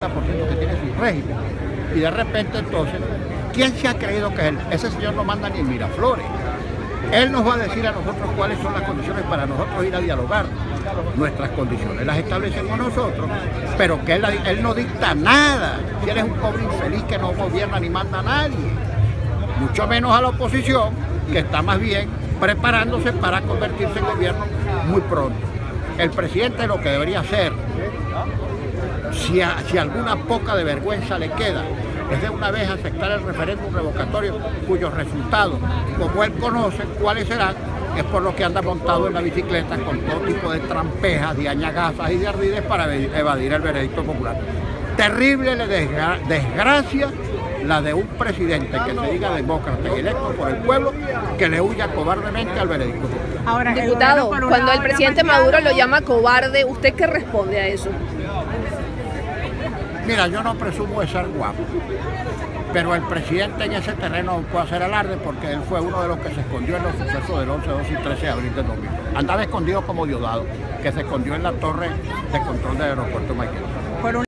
que tiene su régimen. Y de repente entonces, ¿quién se ha creído que él? Ese señor no manda ni en Miraflores. Él nos va a decir a nosotros cuáles son las condiciones para nosotros ir a dialogar. Nuestras condiciones las establecemos nosotros, pero que él no dicta nada. Si él es un pobre infeliz que no gobierna ni manda a nadie, mucho menos a la oposición, que está más bien preparándose para convertirse en gobierno muy pronto. El presidente lo que debería hacer, si alguna poca de vergüenza le queda, es de una vez aceptar el referéndum revocatorio, cuyos resultados, como él conoce cuáles serán, es por lo que anda montado en la bicicleta con todo tipo de trampejas, de añagazas y de ardides para evadir el veredicto popular. Terrible desgracia la de un presidente que se diga demócrata y electo por el pueblo, que le huya cobardemente al veredicto popular. Ahora, diputado, cuando el presidente Maduro lo llama cobarde, ¿usted qué responde a eso? Mira, yo no presumo de ser guapo, pero el presidente en ese terreno puede hacer alarde porque él fue uno de los que se escondió en los sucesos del 11, 12 y 13 de abril de 2000. Andaba escondido como Diosdado, que se escondió en la torre de control del aeropuerto Maiquetía.